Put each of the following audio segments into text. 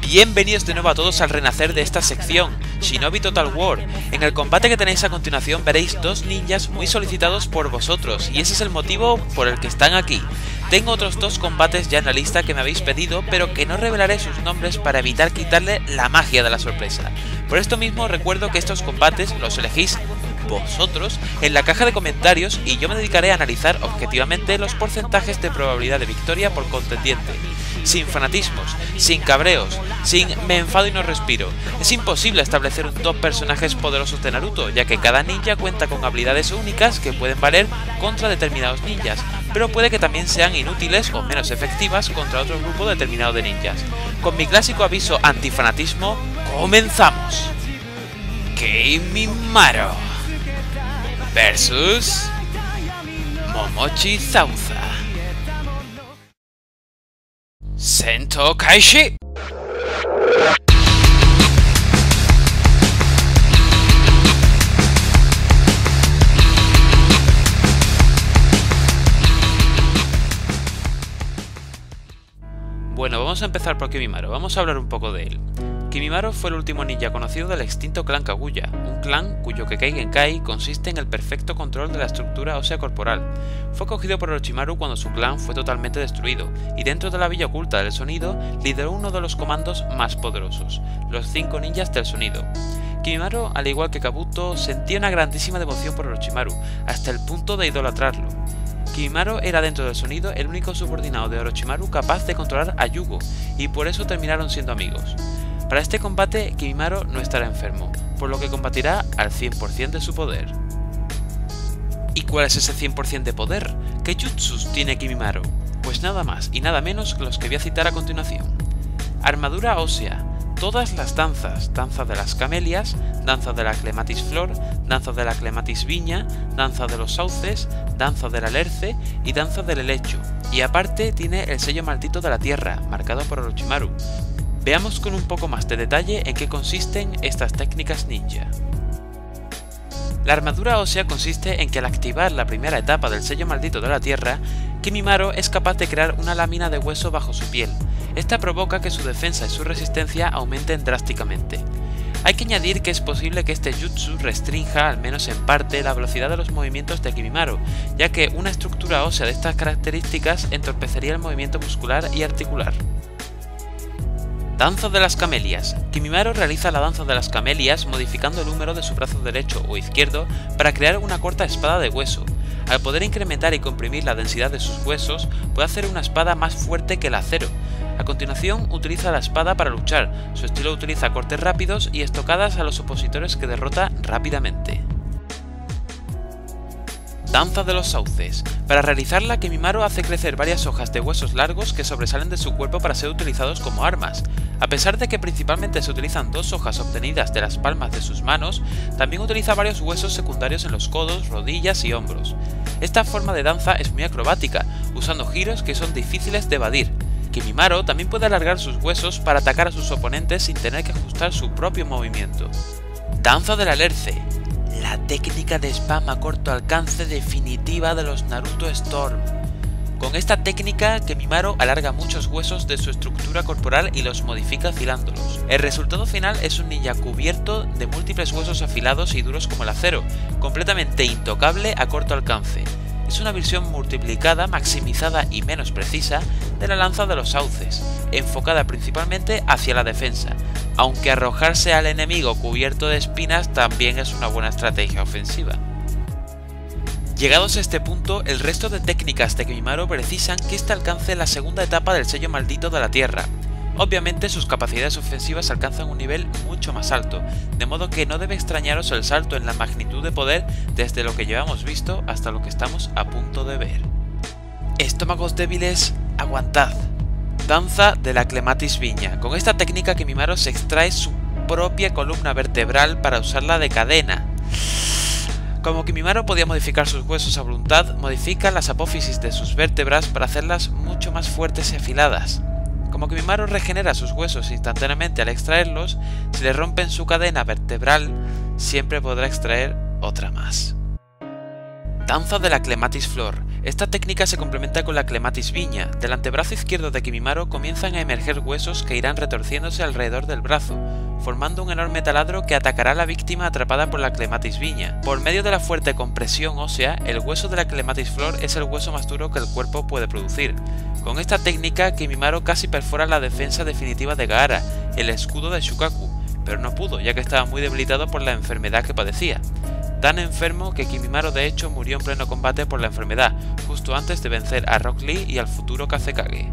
Bienvenidos de nuevo a todos al renacer de esta sección, Shinobi Total War. En el combate que tenéis a continuación veréis dos ninjas muy solicitados por vosotros, y ese es el motivo por el que están aquí. Tengo otros dos combates ya en la lista que me habéis pedido, pero que no revelaré sus nombres para evitar quitarle la magia de la sorpresa. Por esto mismo recuerdo que estos combates los elegís vosotros en la caja de comentarios y yo me dedicaré a analizar objetivamente los porcentajes de probabilidad de victoria por contendiente. Sin fanatismos, sin cabreos, sin me enfado y no respiro. Es imposible establecer un top personajes poderosos de Naruto, ya que cada ninja cuenta con habilidades únicas que pueden valer contra determinados ninjas, pero puede que también sean inútiles o menos efectivas contra otro grupo determinado de ninjas. Con mi clásico aviso antifanatismo, comenzamos. Kimimaro versus Momochi Sauza. Sento Kaishi. Bueno, vamos a empezar por Kimimaro, vamos a hablar un poco de él. Kimimaro fue el último ninja conocido del extinto clan Kaguya, un clan cuyo Kekkei Genkai consiste en el perfecto control de la estructura ósea corporal. Fue acogido por Orochimaru cuando su clan fue totalmente destruido, y dentro de la Villa Oculta del Sonido lideró uno de los comandos más poderosos, los 5 ninjas del Sonido. Kimimaro, al igual que Kabuto, sentía una grandísima devoción por Orochimaru, hasta el punto de idolatrarlo. Kimimaro era dentro del Sonido el único subordinado de Orochimaru capaz de controlar a Yugo, y por eso terminaron siendo amigos. Para este combate, Kimimaro no estará enfermo, por lo que combatirá al 100% de su poder. ¿Y cuál es ese 100% de poder? ¿Qué jutsus tiene Kimimaro? Pues nada más y nada menos que los que voy a citar a continuación. Armadura ósea, todas las danzas, danza de las camelias, danza de la clematis flor, danza de la clematis viña, danza de los sauces, danza del alerce y danza del helecho, y aparte tiene el sello maldito de la tierra, marcado por Orochimaru. Veamos con un poco más de detalle en qué consisten estas técnicas ninja. La armadura ósea consiste en que al activar la primera etapa del sello maldito de la tierra, Kimimaro es capaz de crear una lámina de hueso bajo su piel. Esta provoca que su defensa y su resistencia aumenten drásticamente. Hay que añadir que es posible que este jutsu restrinja, al menos en parte, la velocidad de los movimientos de Kimimaro, ya que una estructura ósea de estas características entorpecería el movimiento muscular y articular. Danza de las camelias. Kimimaro realiza la danza de las camelias modificando el húmero de su brazo derecho o izquierdo para crear una corta espada de hueso. Al poder incrementar y comprimir la densidad de sus huesos, puede hacer una espada más fuerte que el acero. A continuación, utiliza la espada para luchar. Su estilo utiliza cortes rápidos y estocadas a los opositores que derrota rápidamente. Danza de los sauces. Para realizarla, Kimimaro hace crecer varias hojas de huesos largos que sobresalen de su cuerpo para ser utilizados como armas. A pesar de que principalmente se utilizan 2 hojas obtenidas de las palmas de sus manos, también utiliza varios huesos secundarios en los codos, rodillas y hombros. Esta forma de danza es muy acrobática, usando giros que son difíciles de evadir. Kimimaro también puede alargar sus huesos para atacar a sus oponentes sin tener que ajustar su propio movimiento. Danza del alerce. La técnica de spam a corto alcance definitiva de los Naruto Storm. Con esta técnica, Kimimaro alarga muchos huesos de su estructura corporal y los modifica afilándolos. El resultado final es un ninja cubierto de múltiples huesos afilados y duros como el acero, completamente intocable a corto alcance. Es una versión multiplicada, maximizada y menos precisa de la lanza de los sauces, enfocada principalmente hacia la defensa, aunque arrojarse al enemigo cubierto de espinas también es una buena estrategia ofensiva. Llegados a este punto, el resto de técnicas de Kimimaro precisan que éste alcance la segunda etapa del sello maldito de la tierra. Obviamente sus capacidades ofensivas alcanzan un nivel mucho más alto, de modo que no debe extrañaros el salto en la magnitud de poder desde lo que llevamos visto hasta lo que estamos a punto de ver. Estómagos débiles, aguantad. Danza de la clematis viña. Con esta técnica Kimimaro se extrae su propia columna vertebral para usarla de cadena. Como Kimimaro podía modificar sus huesos a voluntad, modifica las apófisis de sus vértebras para hacerlas mucho más fuertes y afiladas. Como Kimimaro regenera sus huesos instantáneamente al extraerlos, si le rompen su cadena vertebral, siempre podrá extraer otra más. Danza de la clematis flor. Esta técnica se complementa con la Clematis Viña. Del antebrazo izquierdo de Kimimaro comienzan a emerger huesos que irán retorciéndose alrededor del brazo, formando un enorme taladro que atacará a la víctima atrapada por la Clematis Viña. Por medio de la fuerte compresión ósea, el hueso de la Clematis Flor es el hueso más duro que el cuerpo puede producir. Con esta técnica, Kimimaro casi perfora la defensa definitiva de Gaara, el escudo de Shukaku, pero no pudo, ya que estaba muy debilitado por la enfermedad que padecía. Tan enfermo que Kimimaro de hecho murió en pleno combate por la enfermedad, justo antes de vencer a Rock Lee y al futuro Kazekage.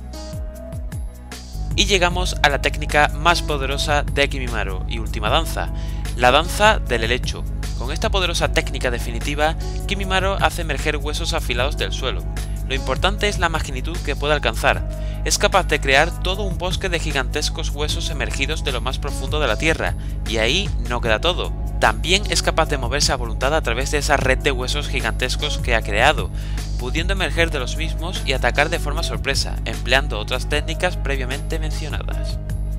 Y llegamos a la técnica más poderosa de Kimimaro y última danza, la danza del helecho. Con esta poderosa técnica definitiva, Kimimaro hace emerger huesos afilados del suelo. Lo importante es la magnitud que puede alcanzar. Es capaz de crear todo un bosque de gigantescos huesos emergidos de lo más profundo de la tierra, y ahí no queda todo. También es capaz de moverse a voluntad a través de esa red de huesos gigantescos que ha creado, pudiendo emerger de los mismos y atacar de forma sorpresa, empleando otras técnicas previamente mencionadas.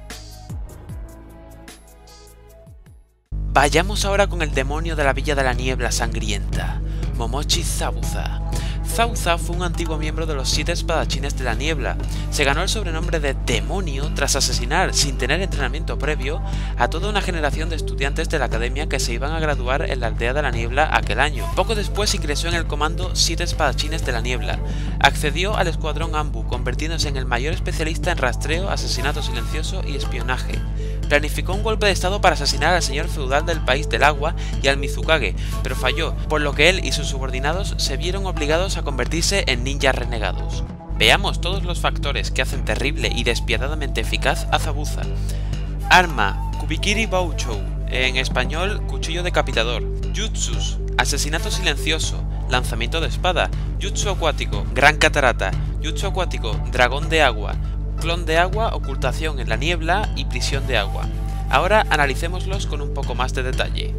Vayamos ahora con el demonio de la Villa de la Niebla Sangrienta, Momochi Zabuza. Zabuza fue un antiguo miembro de los 7 espadachines de la niebla. Se ganó el sobrenombre de demonio tras asesinar, sin tener entrenamiento previo, a toda una generación de estudiantes de la academia que se iban a graduar en la aldea de la niebla aquel año. Poco después ingresó en el comando 7 espadachines de la niebla. Accedió al escuadrón Anbu, convirtiéndose en el mayor especialista en rastreo, asesinato silencioso y espionaje. Planificó un golpe de estado para asesinar al señor feudal del país del agua y al Mizukage, pero falló, por lo que él y sus subordinados se vieron obligados a convertirse en ninjas renegados. Veamos todos los factores que hacen terrible y despiadadamente eficaz a Zabuza. Arma: Kubikiri Bouchou, en español cuchillo decapitador. Jutsus: asesinato silencioso, lanzamiento de espada. Jutsu acuático: gran catarata. Jutsu acuático: dragón de agua. Clon de agua, ocultación en la niebla y prisión de agua. Ahora analicémoslos con un poco más de detalle.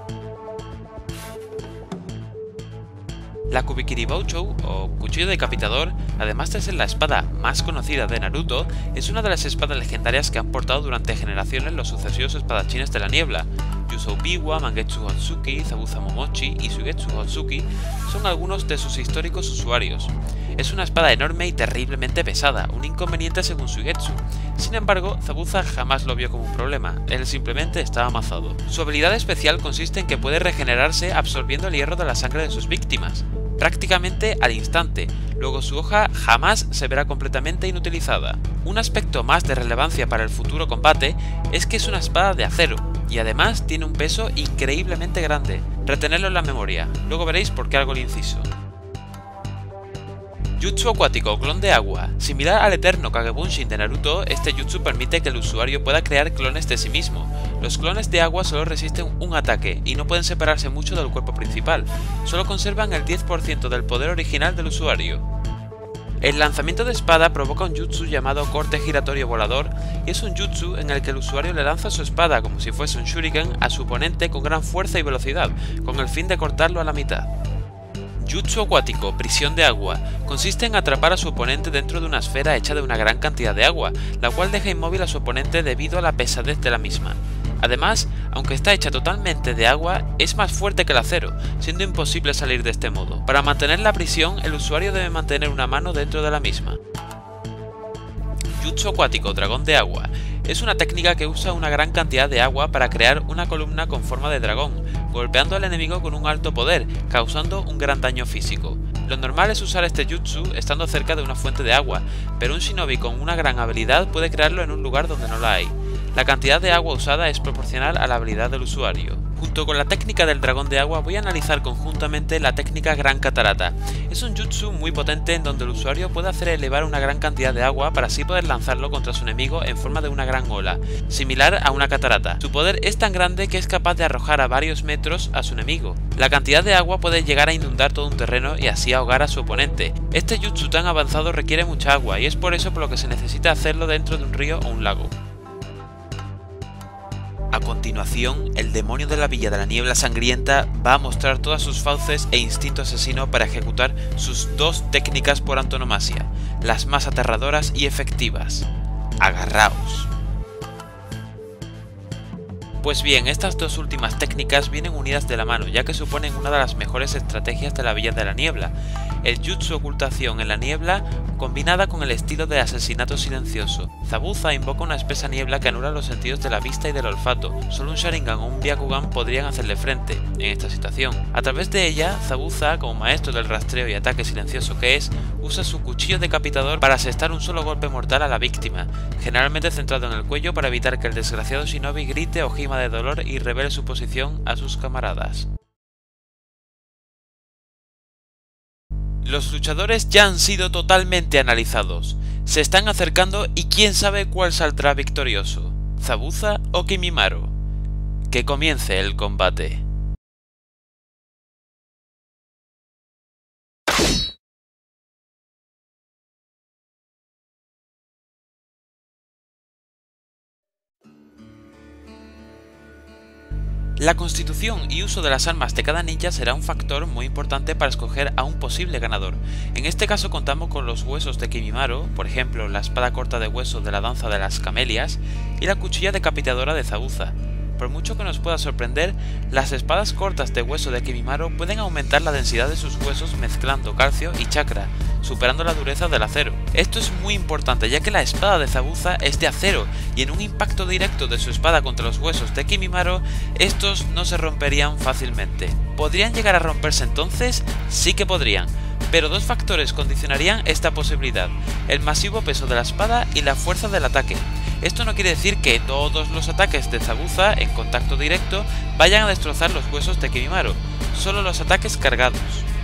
La Kubikiri Bouchou, o cuchillo decapitador, además de ser la espada más conocida de Naruto, es una de las espadas legendarias que han portado durante generaciones los sucesivos espadachines de la niebla. Yusou Biwa, Mangetsu Hotsuki, Zabuza Momochi y Suigetsu Hotsuki son algunos de sus históricos usuarios. Es una espada enorme y terriblemente pesada, un inconveniente según Suigetsu. Sin embargo, Zabuza jamás lo vio como un problema, él simplemente estaba amazado. Su habilidad especial consiste en que puede regenerarse absorbiendo el hierro de la sangre de sus víctimas, prácticamente al instante. Luego su hoja jamás se verá completamente inutilizada. Un aspecto más de relevancia para el futuro combate es que es una espada de acero, y además tiene un peso increíblemente grande. Retenedlo en la memoria, luego veréis por qué hago el inciso. Jutsu acuático o clon de agua. Similar al eterno Kagebunshin de Naruto, este jutsu permite que el usuario pueda crear clones de sí mismo. Los clones de agua solo resisten un ataque y no pueden separarse mucho del cuerpo principal, solo conservan el 10% del poder original del usuario. El lanzamiento de espada provoca un jutsu llamado corte giratorio volador y es un jutsu en el que el usuario le lanza su espada como si fuese un shuriken a su oponente con gran fuerza y velocidad, con el fin de cortarlo a la mitad. Jutsu acuático, prisión de agua, consiste en atrapar a su oponente dentro de una esfera hecha de una gran cantidad de agua, la cual deja inmóvil a su oponente debido a la pesadez de la misma. Además, aunque está hecha totalmente de agua, es más fuerte que el acero, siendo imposible salir de este modo. Para mantener la prisión, el usuario debe mantener una mano dentro de la misma. Jutsu acuático, dragón de agua. Es una técnica que usa una gran cantidad de agua para crear una columna con forma de dragón, golpeando al enemigo con un alto poder, causando un gran daño físico. Lo normal es usar este jutsu estando cerca de una fuente de agua, pero un shinobi con una gran habilidad puede crearlo en un lugar donde no la hay. La cantidad de agua usada es proporcional a la habilidad del usuario. Junto con la técnica del dragón de agua voy a analizar conjuntamente la técnica gran catarata. Es un jutsu muy potente en donde el usuario puede hacer elevar una gran cantidad de agua para así poder lanzarlo contra su enemigo en forma de una gran ola, similar a una catarata. Su poder es tan grande que es capaz de arrojar a varios metros a su enemigo. La cantidad de agua puede llegar a inundar todo un terreno y así ahogar a su oponente. Este jutsu tan avanzado requiere mucha agua y es por eso por lo que se necesita hacerlo dentro de un río o un lago. A continuación, el demonio de la Villa de la Niebla Sangrienta va a mostrar todas sus fauces e instinto asesino para ejecutar sus dos técnicas por antonomasia, las más aterradoras y efectivas. ¡Agarraos! Pues bien, estas dos últimas técnicas vienen unidas de la mano, ya que suponen una de las mejores estrategias de la Villa de la Niebla. el jutsu ocultación en la niebla combinada con el estilo de asesinato silencioso. Zabuza invoca una espesa niebla que anula los sentidos de la vista y del olfato. Solo un Sharingan o un Byakugan podrían hacerle frente en esta situación. A través de ella, Zabuza, como maestro del rastreo y ataque silencioso que es, usa su cuchillo decapitador para asestar un solo golpe mortal a la víctima, generalmente centrado en el cuello para evitar que el desgraciado shinobi grite o gima de dolor y revele su posición a sus camaradas. Los luchadores ya han sido totalmente analizados, se están acercando y quién sabe cuál saldrá victorioso, Zabuza o Kimimaro. Que comience el combate. La constitución y uso de las armas de cada ninja será un factor muy importante para escoger a un posible ganador. En este caso contamos con los huesos de Kimimaro, por ejemplo la espada corta de hueso de la danza de las camelias y la cuchilla decapitadora de Zabuza. Por mucho que nos pueda sorprender, las espadas cortas de hueso de Kimimaro pueden aumentar la densidad de sus huesos mezclando calcio y chakra, superando la dureza del acero. Esto es muy importante ya que la espada de Zabuza es de acero y en un impacto directo de su espada contra los huesos de Kimimaro, estos no se romperían fácilmente. ¿Podrían llegar a romperse entonces? Sí que podrían, pero dos factores condicionarían esta posibilidad: el masivo peso de la espada y la fuerza del ataque. Esto no quiere decir que todos los ataques de Zabuza en contacto directo vayan a destrozar los huesos de Kimimaro, solo los ataques cargados.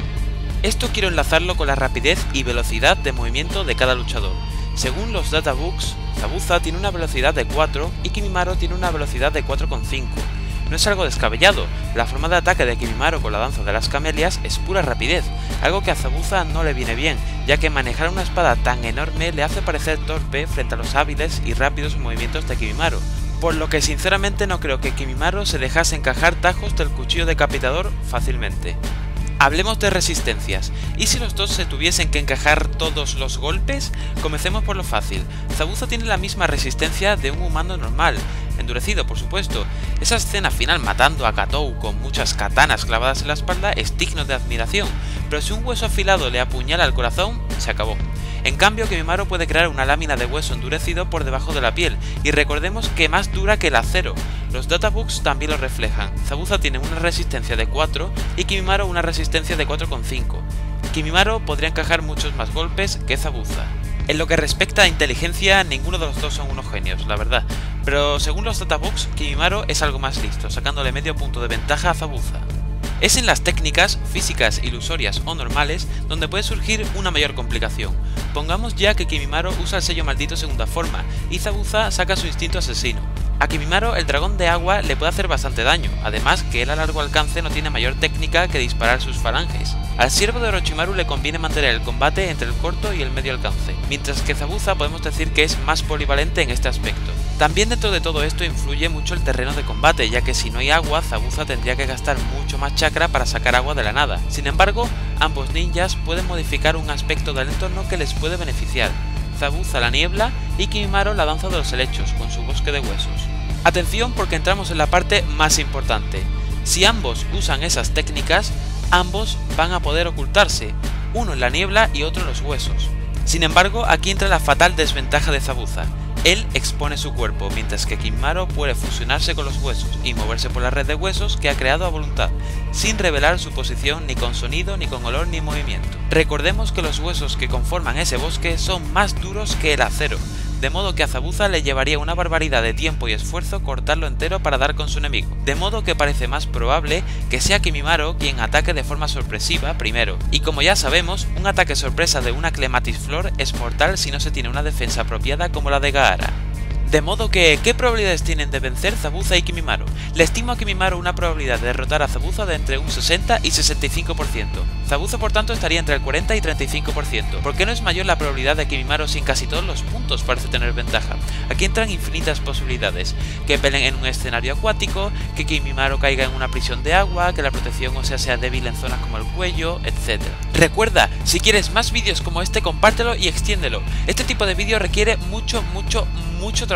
Esto quiero enlazarlo con la rapidez y velocidad de movimiento de cada luchador. Según los databooks, Zabuza tiene una velocidad de 4 y Kimimaro tiene una velocidad de 4,5. No es algo descabellado, la forma de ataque de Kimimaro con la danza de las camelias es pura rapidez, algo que a Zabuza no le viene bien, ya que manejar una espada tan enorme le hace parecer torpe frente a los hábiles y rápidos movimientos de Kimimaro, por lo que sinceramente no creo que Kimimaro se dejase encajar tajos del cuchillo decapitador fácilmente. Hablemos de resistencias, ¿y si los dos se tuviesen que encajar todos los golpes? Comencemos por lo fácil. Zabuza tiene la misma resistencia de un humano normal, endurecido por supuesto. Esa escena final matando a Katou con muchas katanas clavadas en la espalda es digno de admiración, pero si un hueso afilado le apuñala al corazón, se acabó. En cambio, Kimimaro puede crear una lámina de hueso endurecido por debajo de la piel, y recordemos que más dura que el acero. Los databooks también lo reflejan. Zabuza tiene una resistencia de 4 y Kimimaro una resistencia de 4,5. Kimimaro podría encajar muchos más golpes que Zabuza. En lo que respecta a inteligencia, ninguno de los dos son unos genios, la verdad. Pero según los databooks, Kimimaro es algo más listo, sacándole medio punto de ventaja a Zabuza. Es en las técnicas físicas ilusorias o normales donde puede surgir una mayor complicación. Pongamos ya que Kimimaro usa el sello maldito segunda forma y Zabuza saca su instinto asesino. A Kimimaro el dragón de agua le puede hacer bastante daño, además que él a largo alcance no tiene mayor técnica que disparar sus falanges. Al siervo de Orochimaru le conviene mantener el combate entre el corto y el medio alcance, mientras que Zabuza podemos decir que es más polivalente en este aspecto. También dentro de todo esto influye mucho el terreno de combate, ya que si no hay agua, Zabuza tendría que gastar mucho más chakra para sacar agua de la nada. Sin embargo, ambos ninjas pueden modificar un aspecto del entorno que les puede beneficiar. Zabuza la niebla y Kimimaro la danza de los helechos, con su bosque de huesos. Atención porque entramos en la parte más importante. Si ambos usan esas técnicas, ambos van a poder ocultarse, uno en la niebla y otro en los huesos. Sin embargo, aquí entra la fatal desventaja de Zabuza. Él expone su cuerpo, mientras que Kimimaro puede fusionarse con los huesos y moverse por la red de huesos que ha creado a voluntad, sin revelar su posición ni con sonido, ni con olor, ni movimiento. Recordemos que los huesos que conforman ese bosque son más duros que el acero, de modo que a Zabuza le llevaría una barbaridad de tiempo y esfuerzo cortarlo entero para dar con su enemigo, de modo que parece más probable que sea Kimimaro quien ataque de forma sorpresiva primero, y como ya sabemos, un ataque sorpresa de una Clematis Flor es mortal si no se tiene una defensa apropiada como la de Gaara. De modo que, ¿qué probabilidades tienen de vencer Zabuza y Kimimaro? Le estimo a Kimimaro una probabilidad de derrotar a Zabuza de entre un 60 y 65%. Zabuza por tanto estaría entre el 40 y 35%. ¿Por qué no es mayor la probabilidad de Kimimaro sin casi todos los puntos parece tener ventaja? Aquí entran infinitas posibilidades. Que peleen en un escenario acuático, que Kimimaro caiga en una prisión de agua, que la protección ósea sea débil en zonas como el cuello, etc. Recuerda, si quieres más vídeos como este, compártelo y extiéndelo. Este tipo de vídeo requiere mucho trabajo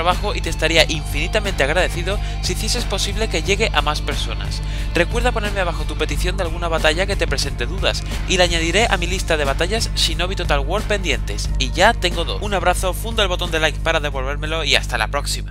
trabajo y te estaría infinitamente agradecido si hicieses posible que llegue a más personas. Recuerda ponerme abajo tu petición de alguna batalla que te presente dudas y la añadiré a mi lista de batallas Shinobi Total War pendientes. Y ya tengo 2. Un abrazo, funda el botón de like para devolvérmelo y hasta la próxima.